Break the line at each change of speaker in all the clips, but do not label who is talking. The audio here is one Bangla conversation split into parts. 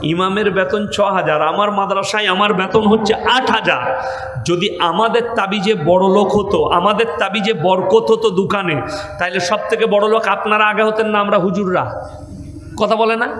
ইমামের বেতন 6,000, আমার মাদ্রাসায় আমার বেতন হচ্ছে 8,000। যদি আমাদের তাবিজে বড় লোক হতো, আমাদের তাবিজে বরকত হতো দোকানে, তাইলে সব থেকে বড় লোক আপনারা আগে হতেন না আমরা হুজুররা? কথা বলে না?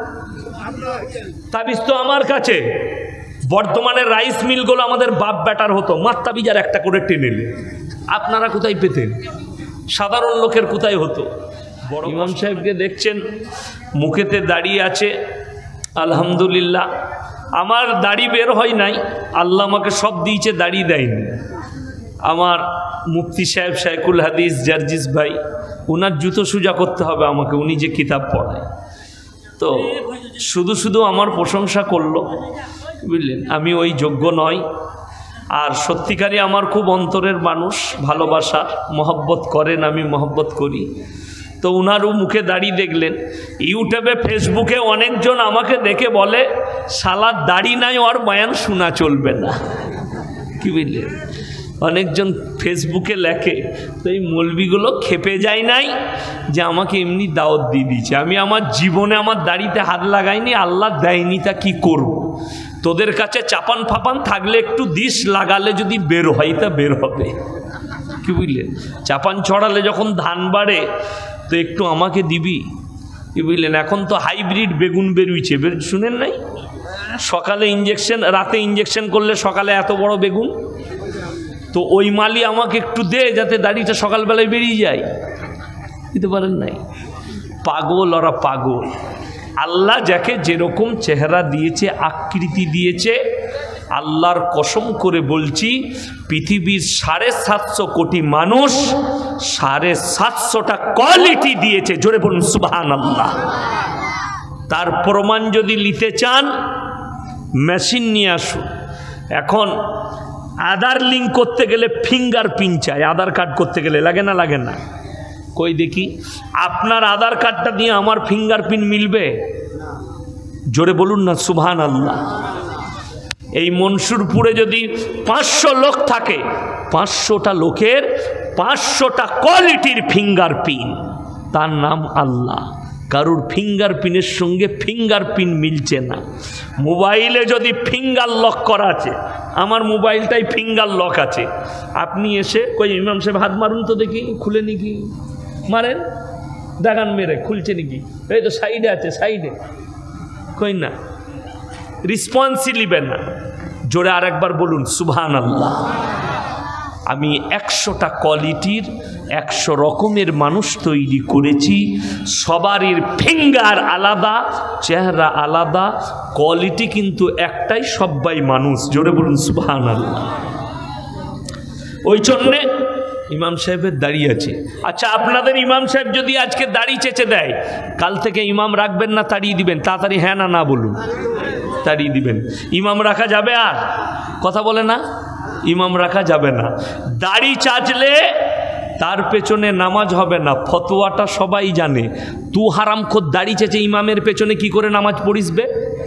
তাবিজ তো আমার কাছে। বর্তমানে রাইস মিলগুলো আমাদের বাপ বেটার হতো, মার তাবিজ আর একটা করে টেনে নিলে। আপনারা কোথায় পেতেন? সাধারণ লোকের কোথায় হতো? বড় ইমাম সাহেবকে দেখছেন মুখেতে দাড়ি আছে, আলহামদুলিল্লাহ। আমার দাড়ি বের হয় নাই, আল্লাহ আমাকে সব দিয়েছে, দাড়ি দেয়নি। আমার মুফতি সাহেব শাইখুল হাদিস জার্জিস ভাই, ওনার জুতো সোজা করতে হবে আমাকে, উনি যে কিতাব পড়ায়। তো শুধু শুধু আমার প্রশংসা করলো, বুঝলেন? আমি ওই যোগ্য নয়। আর সত্যিকারই আমার খুব অন্তরের মানুষ, ভালোবাসার, মহব্বত করেন, আমি মহব্বত করি। তো উনারও মুখে দাড়ি দেখলেন। ইউটিউবে ফেসবুকে অনেকজন আমাকে দেখে বলে, শালার দাড়ি নাই, ওর বয়ান শোনা চলবে না। কি বুঝলেন? অনেকজন ফেসবুকে লেখে। তো এই মৌলবিগুলো খেপে যায় নাই যে আমাকে এমনি দাওয়াত দিয়ে দিয়েছে। আমি আমার জীবনে আমার দাড়িতে হাত লাগাইনি, আল্লাহ দেয়নি, তা কি করব? তোদের কাছে চাপান ফাপান থাকলে একটু দিস, লাগালে যদি বের হয় তা বের হবে। কি বুঝলেন? চাপান ছড়ালে যখন ধান বাড়ে তো একটু আমাকে দিবি। কি বুঝলেন? এখন তো হাইব্রিড বেগুন বেরুইছে, শুনেন নাই? সকালে ইঞ্জেকশন, রাতে ইঞ্জেকশন করলে সকালে এত বড় বেগুন। তো ওই মালি আমাকে একটু দে, যাতে দাড়িটা সকালবেলায় বেরিয়ে যায়। দিতে পারেন নাই? পাগল ওরা, পাগল। আল্লাহ যাকে যেরকম চেহারা দিয়েছে, আকৃতি দিয়েছে, আল্লাহর কসম করে বলছি, পৃথিবীর 750 কোটি মানুষ 750টা কোয়ালিটি দিয়েছে। জোরে বলুন সুবহানাল্লাহ। তার প্রমাণ যদি নিতে চান, মেশিন নিয়ে আসুন। এখন আধার লিঙ্ক করতে গেলে ফিঙ্গার প্রিন্ট চাই, আধার কার্ড করতে গেলে, লাগে না? লাগে না? কই দেখি আপনার আধার কার্ডটা দিয়ে আমার ফিঙ্গার প্রিন্ট মিলবে? জোরে বলুন না সুবহানাল্লাহ। এই মনসুরপুরে যদি 500 লোক থাকে, 500টা লোকের 500টা কোয়ালিটির ফিঙ্গার প্রিন্ট, তার নাম আল্লাহ। কারুর ফিঙ্গার প্রিন্টের সঙ্গে ফিঙ্গার প্রিন্ট মিলছে না। মোবাইলে যদি ফিঙ্গার লক করা আছে, আমার মোবাইলটাই ফিঙ্গার লক আছে। আপনি এসে কই ইমাম সাহেব হাত মারুন তো দেখি, খুলে নাকি? মারেন, দেখান মেরে খুলছে নাকি? এই তো সাইডে আছে, সাইডে। কই না, রেসপন্সই নেবেন না। জোরে আরেকবার বলুন সুবহানাল্লাহ। আমি 100টা কোয়ালিটির 100 রকমের মানুষ তৈরি করেছি। সবারই ফিঙ্গার আলাদা, চেহারা আলাদা, কোয়ালিটি কিন্তু একটাই, সবাই মানুষ। জোরে বলুন সুবহানাল্লাহ। ওই জন্যে ইমাম সাহেবের দাড়ি আছে। আচ্ছা, আপনাদের ইমাম সাহেব যদি আজকে দাড়ি চেঁচে দেয়, কাল থেকে ইমাম রাখবেন না তাড়িয়ে দিবেন? তাড়াতাড়ি হ্যাঁ না না বলুন। তাড়িয়ে দিবেন। ইমাম রাখা যাবে? আর কথা বলে না, ইমাম রাখা যাবে না। দাড়ি চাচলে তার পেছনে নামাজ হবে না, ফতোয়াটা সবাই জানে। তু হারামখোর দাড়ি চেঁচে ইমামের পেছনে কি করে নামাজ পড়িসবে?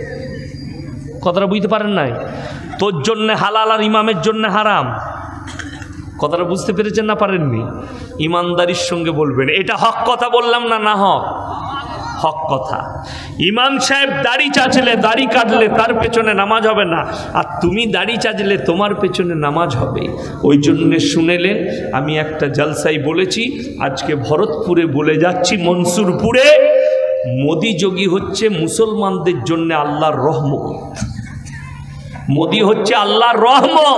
কথাটা বুঝতে পারেন নাই? তোর জন্য হালাল আর ইমামের জন্য হারাম। কথাটা বুঝতে পেরেছেন না পারেননি? ইমানদারির সঙ্গে বলবেন। এটা হক কথা বললাম না? না হক? হক কথা। ইমাম সাহেব দাড়ি চাচলে, দাড়ি কাটলে তার পেছনে নামাজ হবে না, আর তুমি দাড়ি চাচলে তোমার পেছনে নামাজ হবে। ওই জন্য শুনেলেন, আমি একটা জলসাই বলেছি, আজকে ভরতপুরে বলে যাচ্ছি, মনসুরপুরে মোদি যোগী হচ্ছে মুসলমানদের জন্য আল্লাহর রহমত। মোদি হচ্ছে আল্লাহর রহমত।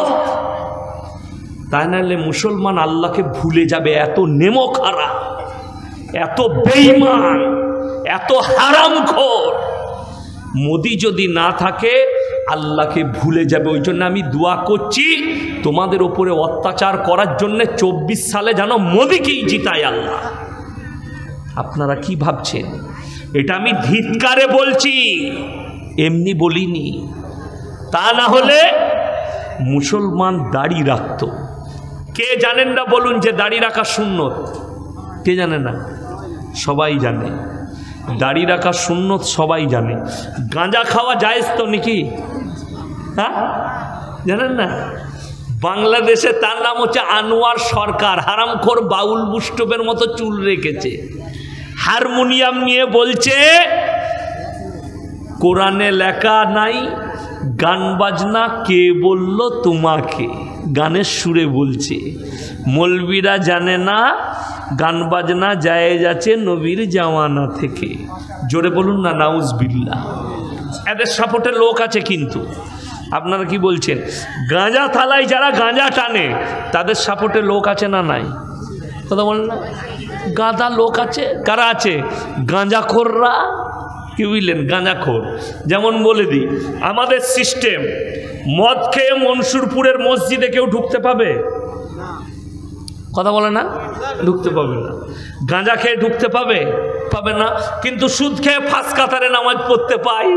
তাই নাহলে মুসলমান আল্লাহকে ভুলে যাবে। এত নেমখারা, এত বেঈমান, এত হারামখোর। মোদি যদি না থাকে আল্লাহকে ভুলে যাবে। ওই জন্য আমি দোয়া করছি তোমাদের ওপরে অত্যাচার করার জন্য 24 সালে যেন মোদিকেই জিতায় আল্লাহ। আপনারা কি ভাবছেন? এটা আমি ধিক্কারে বলছি, এমনি বলিনি। তা না হলে মুসলমান দাড়ি রাখত। কে জানেন না বলুন যে দাড়ি রাখা সুন্নত? কে জানে না? সবাই জানে দাড়ি রাখা সুন্নত, সবাই জানে। গাঁজা খাওয়া জায়েজ তো নাকি? হ্যাঁ, জানেন না? বাংলাদেশে তার নাম হচ্ছে আনোয়ার সরকার। হারামখোর বাউল বুষ্টবের মতো চুল রেখেছে, হারমোনিয়াম নিয়ে বলছে কোরআনে লেখা নাই গান বাজনা কে বলল তোমাকে, গানের সুরে বলছে। মৌলবীরা জানে না গান বাজনা জায়েজ আছে নবীর জামানা থেকে। জোরে বলুন না নাউজুবিল্লাহ। এদের সাপোর্টে লোক আছে, কিন্তু আপনারা কি বলছেন? গাঁজা থালায় যারা গাঁজা টানে তাদের সাপোর্টে লোক আছে না নাই? কথা বলেন না? গাঁদা লোক আছে। কারা আছে? গাঁজাখোররা। কি বুঝলেন? গাঁজাখোর। যেমন বলে দিই, আমাদের সিস্টেম, মদ খেয়ে মনসুরপুরের মসজিদে কেউ ঢুকতে পাবে? কথা বলে না? ঢুকতে পাবে না। গাঁজা খেয়ে ঢুকতে পাবে? পাবে না। কিন্তু সুদ খেয়ে ফাঁস কাতারে নামাজ পড়তে পাই।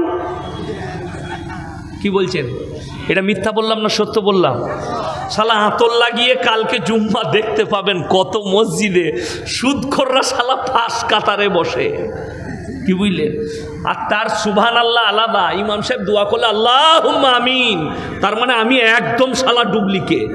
কি বলছেন? এটা মিথ্যা বললাম না সত্য বললাম? শালা হাতল লাগিয়ে কালকে জুম্মা দেখতে পাবেন কত মসজিদে সুদখোররা শালা ফাঁস কাতারে বসে। কি বুঝলেন? আর তার সুবহানাল্লাহ আলাদা। ইমাম সাহেব দোয়া করলে আল্লাহুম্মা আমিন, তার মানে আমি একদম শালা ডুপ্লিকেট।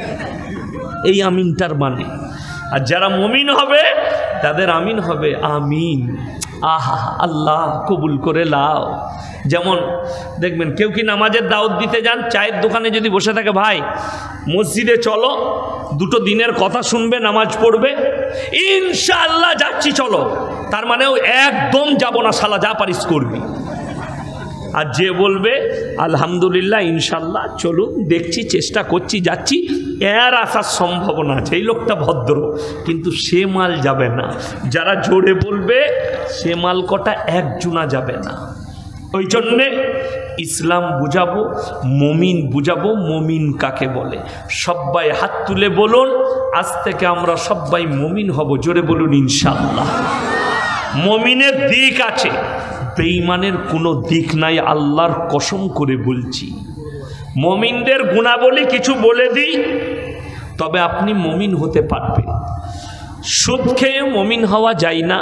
এই আমিনটার মানে। আর যারা মুমিন হবে তাদের আমিন হবে আমিন। আহা, আল্লাহ কবুল করে লাও। যেমন দেখবেন কেউ কি নামাজের দাওয়াত দিতে যান, চায়ের দোকানে যদি বসে থাকে, ভাই মসজিদে চলো, দুটো দিনের কথা শুনবে, নামাজ পড়বে, ইনশাআল্লাহ যাচ্ছি চলো, তার মানেও একদম যাব না শালা, যা পারিস করবি। আর যে বলবে আলহামদুলিল্লাহ ইনশাল্লাহ চলুন, দেখছি, চেষ্টা করছি, যাচ্ছি, এর আসার সম্ভাবনা আছে, এই লোকটা ভদ্র, কিন্তু সে মাল যাবে না। যারা জোরে বলবে সে মাল কটা একজনা যাবে না। ওই জন্যে ইসলাম বুঝাবো, মমিন বুঝাবো। মমিন কাকে বলে? সবাই হাত তুলে বলুন, আজ থেকে আমরা সবাই মমিন হব। জোরে বলুন ইনশাআল্লাহ। মমিনের দিক আছে, বেঈমানের কোনো দিক নাই, আল্লাহর কসম করে বলছি। মমিনদের গুণাবলী কিছু বলে দিই, তবে আপনি মমিন হতে পারবেন। সুদ খেয়ে মমিন হওয়া যায় না।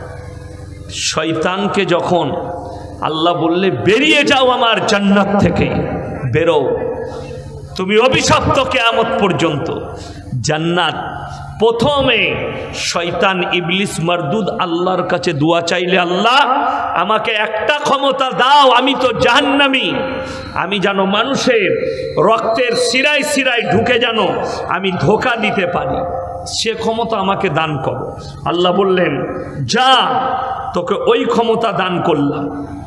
শয়তানকে যখন আল্লাহ বললে বেরিয়ে যাও আমার জান্নাত থেকে, বেরো, তুমি অভিশপ্ত কিয়ামত পর্যন্ত। জান্নাত প্রথমে শয়তান ইবলিস মারদুদ আল্লাহর কাছে দোয়া চাইলে, আল্লাহ আমাকে একটা ক্ষমতা দাও, আমি তো জাহান্নামী, আমি যেন মানুষের রক্তের শিরায় শিরায় ঢুকে যেন আমি ধোঁকা দিতে পারি, সে ক্ষমতা আমাকে দান করো। আল্লাহ বললেন যা, তোকে ওই ক্ষমতা দান করলাম,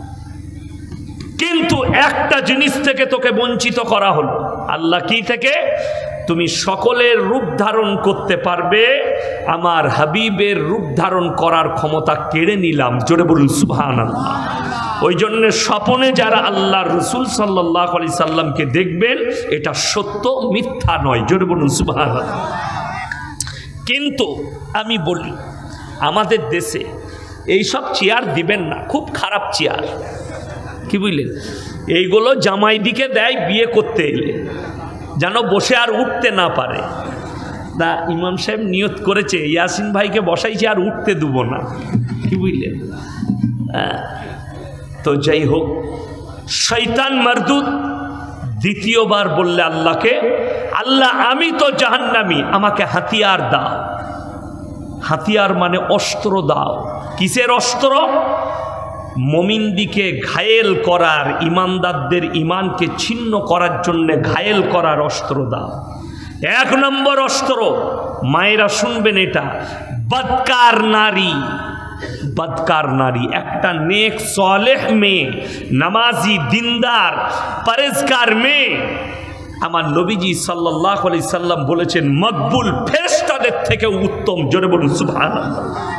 কিন্তু একটা জিনিস থেকে তোকে বঞ্চিত করা হলো। আল্লাহ কি থেকে? তুমি সকলের রূপ ধারণ করতে পারবে, আমার হাবিবের রূপ ধারণ করার ক্ষমতা কেড়ে নিলাম। জোরে বলুন সুবহানাল্লাহ। ওই জন্য স্বপনে যারা আল্লাহর রাসূল সাল্লাল্লাহু আলাইহি সাল্লামকে দেখবেন, এটা সত্য, মিথ্যা নয়। জোরে বলুন সুবহানাল্লাহ। কিন্তু আমি বলি, আমাদের দেশে এইসব চেয়ার দিবেন না, খুব খারাপ চেয়ার। কি বুঝলেন? এইগুলো জামাই দিকে দেয় বিয়ে করতে এলে, যেন বসে আর উঠতে না পারে। তা ইমাম সাহেব নিয়ত করেছে ইয়াসিন ভাইকে বসাইছে আর উঠতে দেবো না। কি বুঝলেন? তো যাই হোক, শয়তান মারদুদ দ্বিতীয়বার বললে আল্লাহকে, আল্লাহ আমি তো জাহান্নামী, আমাকে হাতিয়ার দাও। হাতিয়ার মানে অস্ত্র দাও। কিসের অস্ত্র? মুমিনদিকে ঘায়েল করার, ইমানদারদের ইমানকে ছিন্ন করার জন্য ঘায়েল করার অস্ত্র দাও। এক নম্বর অস্ত্র, মায়েরা শুনবেন এটা, বদকার নারী। বদকার নারী, একটা নেক সালেহ মেয়ে, নামাজি, দিনদার, পরেজগার মেয়ে, আমার নবীজি সাল্লাল্লাহু আলাইহি সাল্লাম বলেছেন মকবুল ফেরেশতাদের থেকে উত্তম। জোরে বলুন সুবহানাল্লাহ।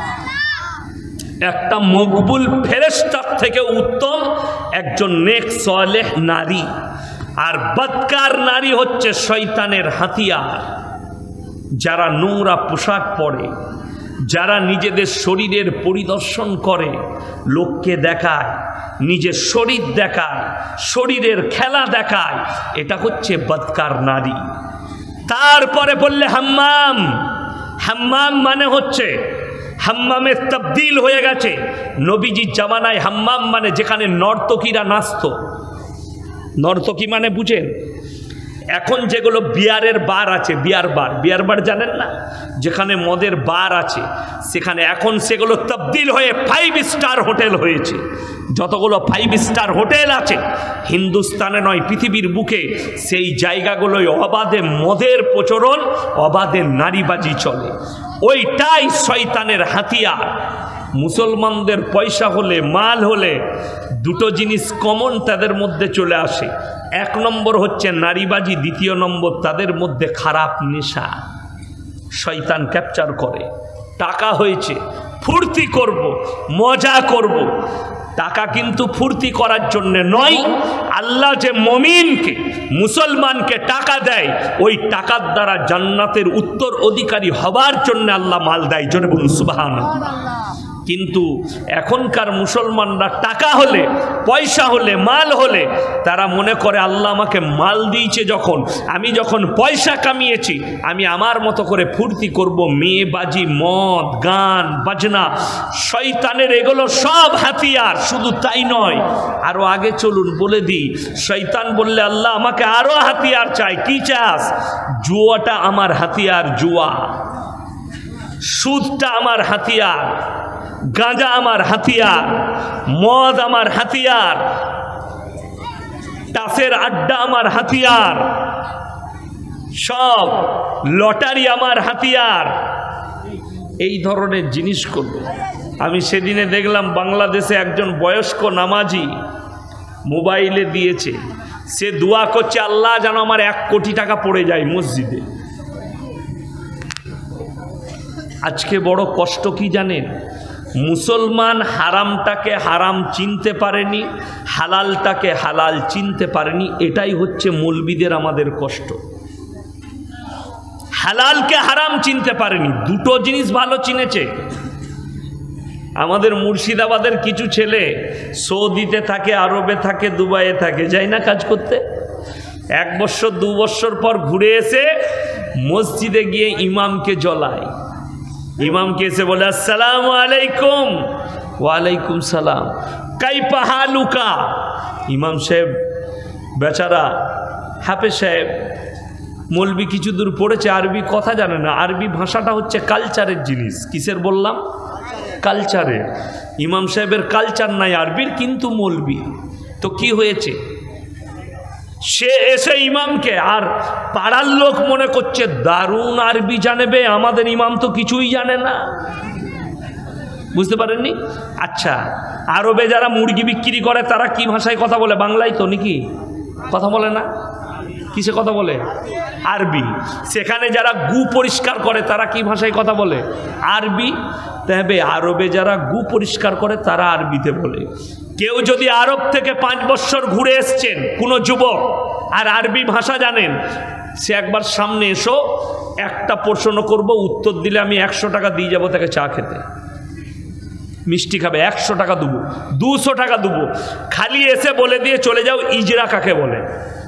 একটা মকবুল ফেরেশতার থেকে উত্তম একজন নেক সালেহ নারী। আর বদকার নারী হচ্ছে শয়তানের হাতিয়ার। যারা নোংরা পোশাক পরে, যারা নিজেদের শরীরের পরিদর্শন করে, লোককে দেখায়, নিজের শরীর দেখায়, শরীরের খেলা দেখায়, এটা হচ্ছে বদকার নারী। তারপরে বললে হাম্মাম। হাম্মাম মানে হচ্ছে, হাম্মামে তবদিল হয়ে গেছে। নবীজির জামানায় হাম্মাম মানে যেখানে নর্তকীরা নাচত। নর্তকী মানে বুঝেন? এখন যেগুলো বিয়ারের বার আছে, বিয়ার বার, বিয়ার বার জানেন না? যেখানে মদের বার আছে, সেখানে এখন সেগুলো তবদিল হয়ে 5 স্টার হোটেল হয়েছে। যতগুলো 5 স্টার হোটেল আছে হিন্দুস্তানে নয় পৃথিবীর বুকে, সেই জায়গাগুলোয় অবাধে মদের প্রচলন, অবাধে নারীবাজি চলে। ওইটাই শয়তানের হাতিয়ার। মুসলমানদের পয়সা হলে, মাল হলে দুটো জিনিস কমন তাদের মধ্যে চলে আসে। 1 নম্বর হচ্ছে নারীবাজি, 2 নম্বর তাদের মধ্যে খারাপ নেশা। শয়তান ক্যাপচার করে, টাকা হয়েছে ফুর্তি করব, মজা করব। টাকা কিন্তু ফুর্তি করার জন্য নয়। আল্লাহ যে মুমিনকে, মুসলমানকে টাকা দেয়, ওই টাকার দ্বারা জান্নাতের উত্তর অধিকারী হবার জন্য আল্লাহ মাল দেয়। জোরে বলুন সুবহানাল্লাহ। কিন্তু এখনকার মুসলমানরা টাকা হলে, পয়সা হলে, মাল হলে তারা মনে করে আল্লাহ আমাকে মাল দিয়েছে, আমি যখন পয়সা কামিয়েছি আমি আমার মতো করে ফুর্তি করব। মেয়েবাজি, মদ, গান, বাজনা, শয়তানের এগুলো সব হাতিয়ার। শুধু তাই নয়, আরো আগে চলুন বলে দিই। শয়তান বললে আল্লাহ আমাকে আরো হাতিয়ার চাই। কি চাস? জুয়াটা আমার হাতিয়ার, জুয়া। সুদটা আমার হাতিয়ার, গাঁজা আমার হাতিয়ার, মদ আমার হাতিয়ার, তাসের আড্ডা আমার হাতিয়ার, সব লটারি আমার হাতিয়ার। এই ধরনের জিনিসগুলো আমি সেদিনে দেখলাম বাংলাদেশে একজন বয়স্ক নামাজি মোবাইলে দিয়েছে, সে দোয়া করছে আল্লাহ যেন আমার 1 কোটি টাকা পড়ে যায় মসজিদে। আজকে বড় কষ্ট কি জানেন? মুসলমান হারামটাকে হারাম চিনতে পারেনি, হালালটাকে হালাল চিনতে পারেনি। এটাই হচ্ছে মৌলবীদের আমাদের কষ্ট। হালালকে হারাম চিনতে পারেনি, দুটো জিনিস ভালো চিনেছে। আমাদের মুর্শিদাবাদের কিছু ছেলে সৌদিতে থাকে, আরবে থাকে, দুবাইয়ে থাকে, যায় না কাজ করতে। 1 বছর 2 বছর পর ঘুরে এসে মসজিদে গিয়ে ইমামকে জ্বলায়। ইমামকে এসে বলে আসসালামু আলাইকুম। ওয়ালাইকুম সালাম। কাইফা হালুকা? ইমাম সাহেব বেচারা হাফেজ সাহেব, মৌলবি কিছু দূর পড়েছে, আরবি কথা জানে না। আরবি ভাষাটা হচ্ছে কালচারের জিনিস। কিসের বললাম? কালচারের। ইমাম সাহেবের কালচার নাই আরবির, কিন্তু মৌলবি। তো কি হয়েছে? সে এসে ইমামকে, আর পাড়ার লোক মনে করছে দারুণ আরবি জানেবে, আমাদের ইমাম তো কিছুই জানে না। বুঝতে পারেননি? আচ্ছা, আরবে যারা মুরগি বিক্রি করে তারা কি ভাষায় কথা বলে? বাংলায় তো নাকি কথা বলে না? কিসে কথা বলে? আরবি। সেখানে যারা গু পরিষ্কার করে তারা কি ভাষায় কথা বলে? আরবি। তবে আরবে যারা গু পরিষ্কার করে তারা আরবিতে বলে। কেউ যদি আরব থেকে 5 বছর ঘুরে এসছেন, কোনো যুবক, আর আরবি ভাষা জানেন, সে একবার সামনে এসো, একটা প্রশ্ন করব, উত্তর দিলে আমি 100 টাকা দিয়ে যাবো তাকে চা খেতে। মিষ্টি খাবে, 100 টাকা দেবো, 200 টাকা দেবো। খালি এসে বলে দিয়ে চলে যাও ইজরা কাকে বলে।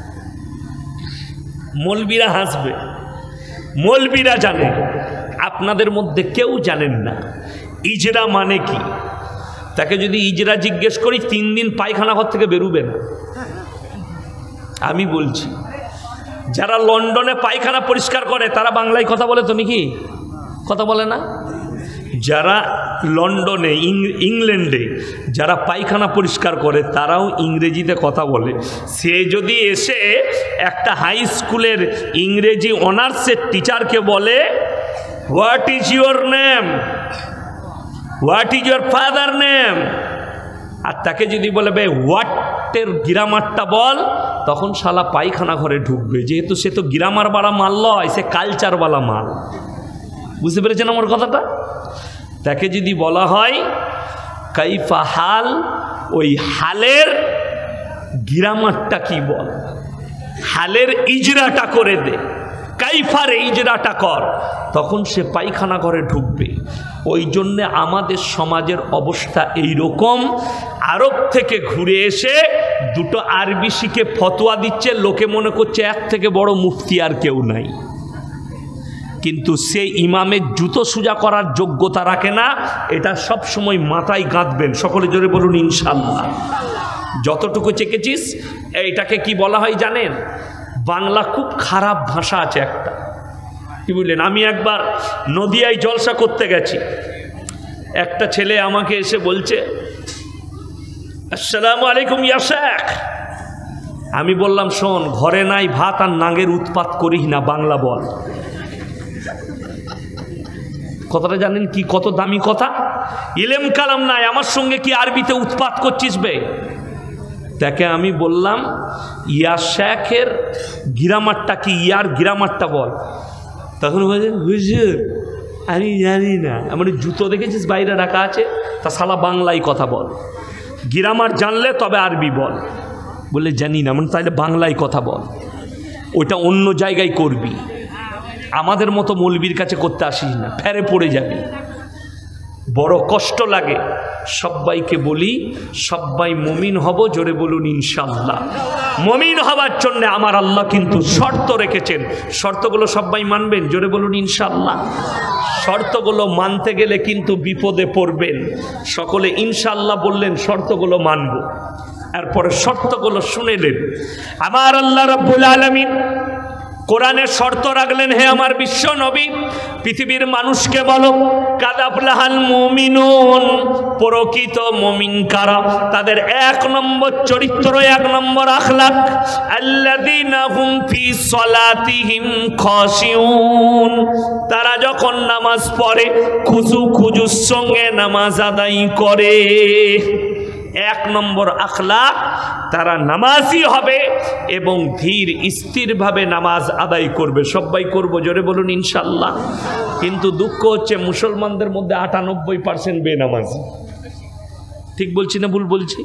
মৌলবীরা হাসবে, মৌলবীরা জানে, আপনাদের মধ্যে কেউ জানেন না ইজরা মানে কি। তাকে যদি ইজরা জিজ্ঞেস করি 3 দিন পায়খানা ঘর থেকে বেরোবে না। আমি বলছি, যারা লন্ডনে পায়খানা পরিষ্কার করে তারা বাংলায় কথা বলে তো নাকি? কথা বলে না? যারা লন্ডনে, ইংল্যান্ডে যারা পায়খানা পরিষ্কার করে তারাও ইংরেজিতে কথা বলে। সে যদি এসে একটা হাই স্কুলের ইংরেজি অনার্সের টিচারকে বলে what is your name, what is your father name, আর তাকে যদি বলে ভাই হোয়াটের গ্রামারটা বল, তখন শালা পায়খানা ঘরে ঢুকবে, যেহেতু সে তো গ্রামারওয়ালা মাল নয়, সে কালচারওয়ালা মাল। বুঝতে পেরেছেন আমার কথাটা? তাকে যদি বলা হয় কাইফা হাল, ওই হালের গ্রামারটা কি বল, হালের ইজরাটা করে দে, কাইফার ইজরাটা কর, তখন সে পায়খানা ঘরে ঢুকবে। ওই জন্যে আমাদের সমাজের অবস্থা এই রকম। আরব থেকে ঘুরে এসে 2টো আরবি শিখে ফতোয়া দিচ্ছে, লোকে মনে করছে এর থেকে বড় মুফতি আর কেউ নাই। কিন্তু সে ইমামের জুতো সোজা করার যোগ্যতা রাখে না। এটা সব সময় মাথায় গাঁথবেন। সকলে জোরে বলুন ইনশাআল্লাহ। যতটুকু চেকেছিস, এইটাকে কি বলা হয় জানেন? বাংলা খুব খারাপ ভাষা আছে একটা, কি বুঝলেন? আমি একবার নদিয়ায় জলসা করতে গেছি, একটা ছেলে আমাকে এসে বলছে আসসালামু আলাইকুম ইয়া শেখ। আমি বললাম শোন, ঘরে নাই ভাত আর নাঙ্গের উৎপাত করিস না, বাংলা বল। কথাটা জানেন কি কত দামি কথা? ইলেম কালাম নাই, আমার সঙ্গে কি আরবিতে উৎপাত করছিস বে? তাকে আমি বললাম ইয়া শেখের গ্রামারটা কি, ইয়ার গ্রামারটা বল। তখন বলছে হুজুর আমি জানি না। আমার জুতো দেখেছিস বাইরে রাখা আছে, তা শালা বাংলায় কথা বল, গ্রামার জানলে তবে আরবি বল। বলে জানি না। মানে তাহলে বাংলায় কথা বল, ওইটা অন্য জায়গায় করবি, আমাদের মতো মৌলবীর কাছে করতে আসিস না, ফেরে পড়ে যাবি। বড় কষ্ট লাগে। সবাইকে বলি সবাই মুমিন হব, জোরে বলুন ইনশাআল্লাহ। মুমিন হবার জন্য আমার আল্লাহ কিন্তু শর্ত রেখেছেন, শর্তগুলো সবাই মানবেন, জোরে বলুন ইনশাআল্লাহ। শর্তগুলো মানতে গেলে কিন্তু বিপদে পড়বেন। সকলে ইনশাআল্লাহ বললেন, শর্তগুলো মানব। এরপরে শর্তগুলো শুনেলেন। আমার আল্লাহ রাব্বুল আলামিন কোরআনে শর্ত রাখলেন, হে আমার বিশ্ব নবী, পৃথিবীর মানুষকে বলো কাদাফলাহাল মুমিনুন, প্রকৃত মুমিন কারা? তাদের 1 নম্বর চরিত্র, 1 নম্বর আখলাক, আল্লাযীনা হুম ফি সলাতিহিম খাশিউন, তারা যখন নামাজ পড়ে খুজুর সঙ্গে নামাজ আদায় করে। 1 নম্বর আখলাক, তারা নামাজি হবে এবং ধীর স্থিরভাবে নামাজ আদায় করবে। সবাই করব, জোরে বলুন ইনশাআল্লাহ। কিন্তু দুঃখ হচ্ছে মুসলমানদের মধ্যে 98% বেনামাজি। ঠিক বলছি না ভুল বলছি?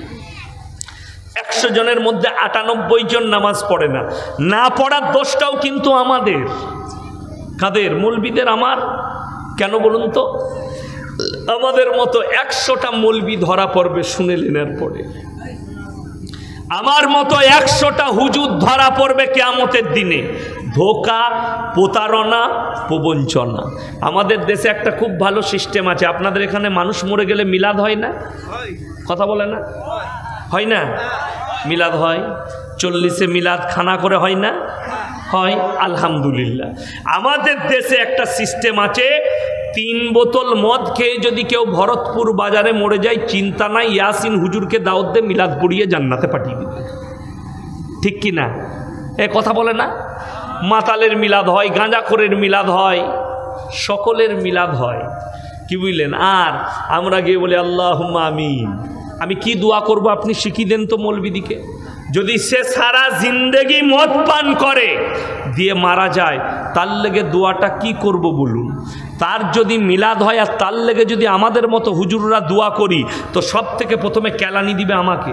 100 জনের মধ্যে 98 জন নামাজ পড়ে না। না পড়ার দোষটাও কিন্তু আমাদের। কাদের? মৌলবীদের। আমার কেন বলুন তো? আমাদের মতো 100টা মৌলবী ধরা পড়বে, শুনেলেন। এরপরে আমার মতো 100টা হুজুর ধরা পড়বে কিয়ামতের দিনে। ধোঁকা, প্রতারণা, প্রবঞ্চনা। আমাদের দেশে একটা খুব ভালো সিস্টেম আছে। আপনাদের এখানে মানুষ মরে গেলে মিলাদ হয় না? কথা বলে না? হয় না? মিলাদ হয়। 40-এ মিলাদ খানা করে হয় না? হয়, আলহামদুলিল্লাহ। আমাদের দেশে একটা সিস্টেম আছে, 3 বোতল মদ খেয়ে যদি কেউ ভরতপুর বাজারে মরে যায়, চিন্তা নাই, ইয়াসিন হুজুরকে দাওয়াত দিয়ে মিলাদ পড়িয়ে জান্নাতে পাঠিয়ে দিবে। ঠিক কি না? এ কথা বলে না? মাতালের মিলাদ হয়, গাঁজাখোরের মিলাদ হয়, সকলের মিলাদ হয়। কি বুঝলেন? আর আমরা গিয়ে বলি আল্লাহুম্মা আমিন। আমি কি দোয়া করব আপনি শিখিয়ে দেন তো মৌলবীদিকে। যদি সে সারা জিন্দেগি মদ পান করে দিয়ে মারা যায়, তার লেগে দোয়াটা কি করব বলুন? তার যদি মিলাদ হয় আর তার লেগে যদি আমাদের মতো হুজুররা দোয়া করি, তো সব থেকে প্রথমে কেলানি দিবে আমাকে।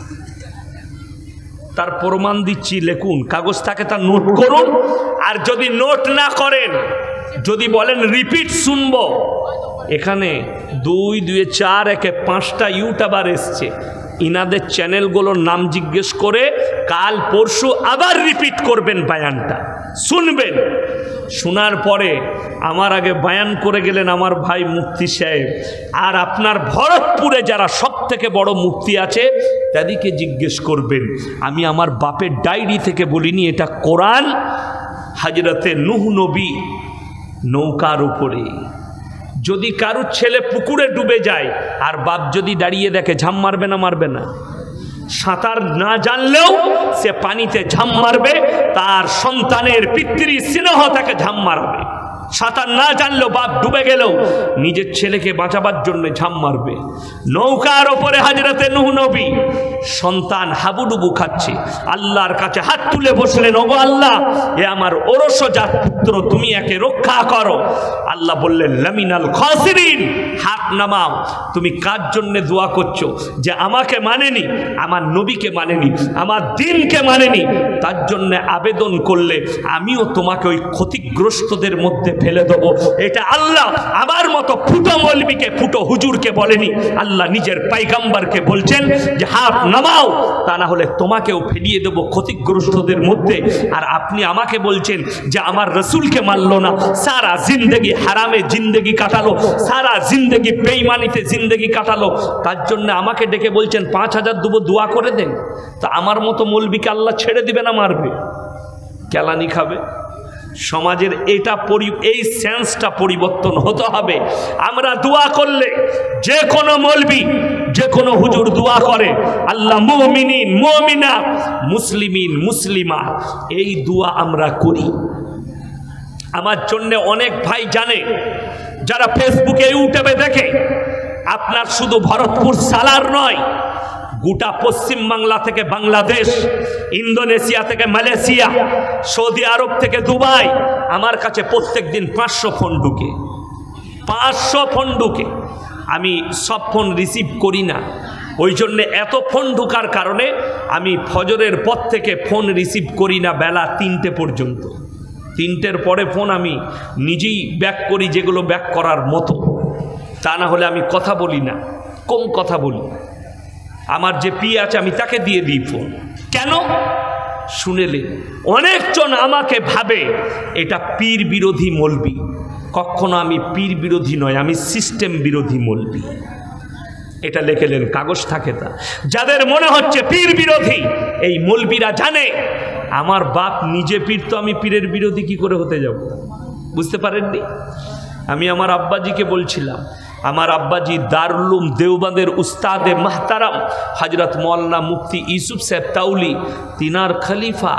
তার প্রমাণ দিচ্ছি, লেখুন, কাগজ থাকে তার নোট করুন। আর যদি নোট না করেন, যদি বলেন রিপিট শুনবো, এখানে 2 2 4 1 5টা ইউটিউবার এসছে, ইনাদের চ্যানেলগুলোর নাম জিজ্ঞেস করে কাল পরশু আবার রিপিট করবেন, বায়ানটা শুনবেন। শোনার পরে আমার আগে বায়ান করে গেলেন আমার ভাই মুফতি সাহেব। আর আপনার ভরতপুরে যারা সব থেকে বড় মুফতি আছে তাদেরকে জিজ্ঞেস করবেন। আমি আমার বাপের ডায়েরি থেকে বলিনি, এটা কোরআন। হযরতে নূহ নবী নৌকার উপরে, যদি কারুর ছেলে পুকুরে ডুবে যায় আর বাপ যদি দাঁড়িয়ে দেখে, ঝাঁপ মারবে না? মারবে না? সাঁতার না জানলেও সে পানিতে ঝাঁপ মারবে, তার সন্তানের পিতৃ স্নেহ তাকে ঝাঁপ মারবে। সাঁতার না জানলেও বাপ ডুবে গেলেও নিজের ছেলেকে বাঁচাবার জন্য ঝাঁপ মারবে। নৌকার ওপরে হযরতে নূহ নবী, সন্তান হাবুডুবু খাচ্ছে, আল্লাহর কাছে হাত তুলে বসলেন, ওগো আল্লাহ, এ আমার ওরসজাত পুত্র, তুমি একে রক্ষা করো। আল্লাহ বললেন লামিনাল খাসিরিন, হাত নামাও। তুমি কার জন্য দোয়া করছো? যে আমাকে মানেনি, আমার নবীকে মানেনি, আমার দ্বীনকে মানেনি, তার জন্য আবেদন করলে আমিও তোমাকে ওই ক্ষতিগ্রস্তদের মধ্যে ফেলে দেবো। এটা আল্লাহ আমার মতো ফুটো মৌলবীকে, ফুটো হুজুরকে বলেনি। আল্লাহ নিজের পয়গম্বরকে বলছেন যে হাত নামাও, তা না হলে তোমাকেও ফেলিয়ে দেবো ক্ষতিগ্রস্তদের মধ্যে। আর আপনি আমাকে বলছেন যে আমার রসুলকে মানলো না, সারা জিন্দগি হারামে জিন্দগি কাটালো, সারা জিন্দগি বেঈমানিতে জিন্দগি কাটালো, তার জন্য আমাকে ডেকে বলছেন 5000 দেবো, দোয়া করে দেন। তা আমার মতো মৌলবীকে আল্লাহ ছেড়ে দিবে না মারবে? কেলানি খাবে। সমাজের এই সেন্সটা পরিবর্তন হতে হবে। আমরা দোয়া করলে যে কোনো মৌলবী যে কোনো হুজুর দোয়া করে আল্লাহ মুমিনিন মুমিনা মুসলিমিন মুসলিমা, এই দোয়া আমরা করি। আমার জন্য অনেক ভাই জানে, যারা ফেসবুকে ইউটিউবে দেখে, আপনার শুধু ভরতপুর সালার নয়, গোটা পশ্চিম বাংলা থেকে বাংলাদেশ, ইন্দোনেশিয়া থেকে মালয়েশিয়া, সৌদি আরব থেকে দুবাই, আমার কাছে প্রত্যেক দিন 500 ফোন ঢুকে, 500 ফোন ঢুকে। আমি সব ফোন রিসিভ করি না, ওই জন্যে এত ফোন ঢুকার কারণে আমি ফজরের পর থেকে ফোন রিসিভ করি না বেলা 3টে পর্যন্ত। 3টের পরে ফোন আমি নিজেই ব্যাক করি, যেগুলো ব্যাক করার মতো, তা না হলে আমি কথা বলি না, কম কথা বলি। আমার যে পি আছে আমি তাকে দিয়ে দিই ফোন। কেন শুনেলে অনেকজন আমাকে ভাবে এটা পীর বিরোধী মৌলবি। কখনো আমি পীর বিরোধী নয়, আমি সিস্টেম বিরোধী মৌলবি। এটা লিখেলেন, কাগজ থাকে তা। যাদের মনে হচ্ছে পীর বিরোধী, এই মৌলবিরা জানে আমার বাপ নিজে পীর, তো আমি পীরের বিরোধী কি করে হতে যাব? বুঝতে পারেননি? আমি আমার আব্বাজিকে বলছিলাম, আমার আব্বাজি দারুল উলুম দেওবন্দের উস্তাদে মাহতারাম হযরত মাওলানা মুফতি ইউসুফ সাহেব তাউলি, তিনার খলিফা।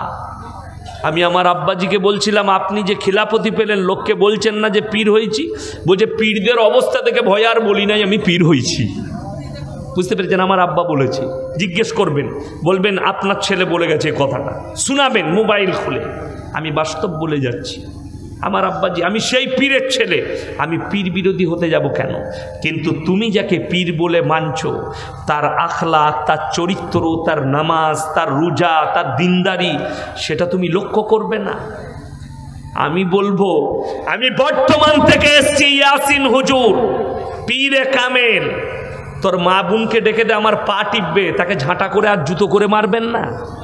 আমি আমার আব্বাজিকে বলছিলাম, আপনি যে খিলাফতি পেলেন, লোককে বলছেন না যে পীর হয়েছি? বলছে পীরদের অবস্থা থেকে ভয় আর বলি নাই, আমি পীর হয়েছি। বুঝতে পেরেছেন? আমার আব্বা বলেছে। জিজ্ঞেস করবেন, বলবেন আপনার ছেলে বলে গেছে কথাটা, শোনাবেন মোবাইল খুলে। আমি বাস্তব বলে যাচ্ছি। আমার আব্বাজি, আমি সেই পীরের ছেলে, আমি পীর বিরোধী হতে যাব কেন? কিন্তু তুমি যাকে পীর বলে মানছো, তার আখলাক, তার চরিত্র, তার নামাজ, তার রোজা, তার দিনদারি, সেটা তুমি লক্ষ্য করবে না? আমি বলবো, আমি বর্তমান থেকে এসছি ইয়াসিন হুজুর, পীরে কামেল। তোর মা বোনকে ডেকে দে, আমার পা টিপবে, তাকে ঝাঁটা করে আর জুতো করে মারবেন না।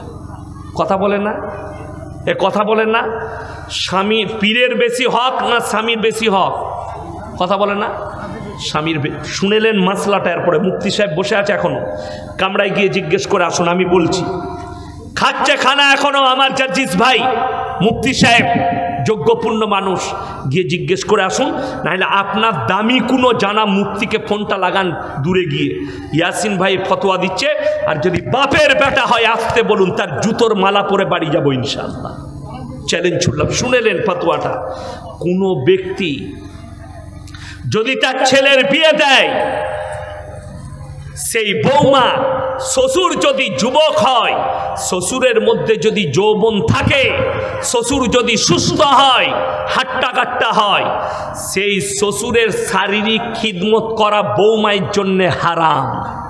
কথা বলে না? এ কথা বলেন না? স্বামী পীরের বেশি হক না স্বামীর বেশি হক? কথা বলে না? স্বামীর। শুনেলেন মাসলাটা? এরপরে মুফতি সাহেব বসে আছে এখনো, কামরায় গিয়ে জিজ্ঞেস করে আসুন। আমি বলছি, খাচ্ছে খানা এখনো আমার জাজিস ভাই মুফতি সাহেব, যোগ্যপূর্ণ মানুষ, গিয়ে জিজ্ঞেস করে আসুন। নাহলে আপনার দামি কোনো জানা মুফতিকে ফোনটা লাগান দূরে গিয়ে, ইয়াসিন ভাই ফতোয়া দিচ্ছে, আর যদি বাপের বেটা হয় আসতে বলুন, তার জুতোর মালা পরে বাড়ি যাবো ইনশাআল্লাহ। চ্যালেঞ্জ ছুড়লাম। শুনেলেন ফতোয়াটা? কোনো ব্যক্তি যদি তার ছেলের বিয়ে দেয়, সেই বৌমা, শ্বশুর যদি যুবক হয়, শ্বশুরের মধ্যে যদি যৌবন থাকে, শ্বশুর যদি সুস্থ হয়, হাট্টাকাট্টা হয়, সেই শ্বশুরের শারীরিক খিদমত করা বৌমায়ের জন্য হারাম।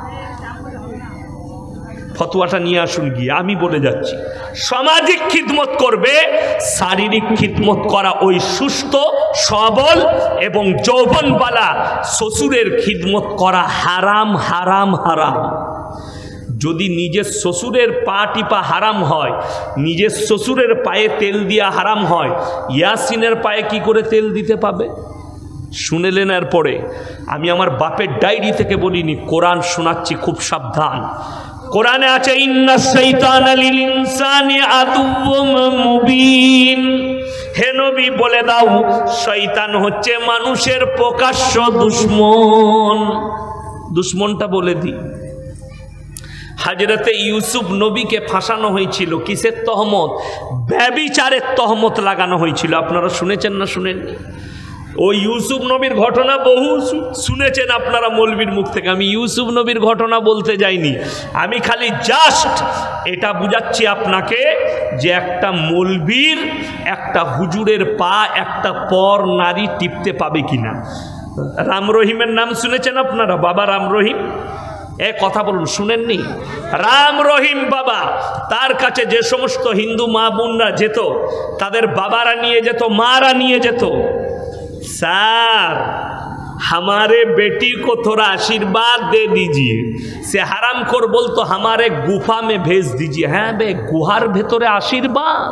ফতোয়াটা নিয়ে আসুন গিয়ে, আমি বলে যাচ্ছি। সামাজিক খিদমত করবে, শারীরিক খিদমত করা ওই সুস্থ সবল এবং যৌবনবালা শ্বশুরের খিদমত করা হারাম, হারাম, হারাম। যদি নিজের শ্বশুরের পা টিপা হারাম হয়, নিজের শ্বশুরের পায়ে তেল দিয়া হারাম হয়, ইয়াসিনের পায়ে কি করে তেল দিতে পাবে? শুনেলেন? এরপরে আমি আমার বাপের ডায়েরি থেকে বলিনি, কোরআন শোনাচ্ছি, খুব সাবধান। কোরআনে আছে, ইন্না শাইতানা লিল ইনসানি আদুউম মুবিন। হে নবী বলে দাও, শয়তান হচ্ছে মানুষের প্রকাশ্য দুশমন। দুশমনটা বলে দিই। হযরতে ইউসুফ নবীকে ফাঁসানো হয়েছিল কিসের তহমত? ব্যভিচারের তহমত লাগানো হয়েছিল। আপনারা শুনেছেন না শুনেননি? ওই ইউসুফ নবীর ঘটনা বহু শুনেছেন আপনারা মৌলবীর মুখ থেকে। আমি ইউসুফ নবীর ঘটনা বলতে যাইনি, আমি খালি জাস্ট এটা বুঝাচ্ছি আপনাকে যে একটা মৌলবীর, একটা হুজুরের পা একটা পর নারী টিপতে পাবে কিনা। রাম রহিমের নাম শুনেছেন আপনারা? বাবা রাম রহিম, এ কথা বলুন, শুনেননি? রাম রহিম বাবা, তার কাছে যে সমস্ত হিন্দু মা বোনরা যেত, তাদের বাবারা নিয়ে যেত, মারা নিয়ে যেত, सर हमारे बेटी को थोड़ा आशीर्वाद दे दीजिए। से हराम खोर बोल तो हमारे गुफा में भेज दीजिए। हाँ बे, गुहार भेतरे आशीर्वाद?